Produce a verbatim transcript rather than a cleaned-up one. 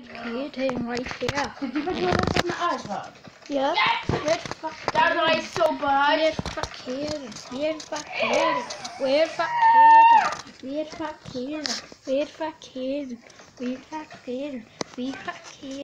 parkeren right here. Did you put your left on the iPad? Ja. Yes! We're fucking. That was so bad. We're parkeren. We're parkeren. We're parkeren. We're parkeren. We're parkeren. We're parkeren. We're parkeren.